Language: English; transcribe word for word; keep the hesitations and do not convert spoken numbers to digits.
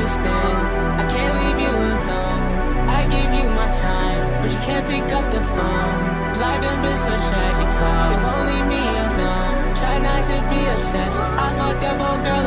understand. I can't leave you alone. I give you my time, but you can't pick up the phone. Life done been so tragic, huh? If only me alone. Try not to be obsessed. I fucked up, oh girl.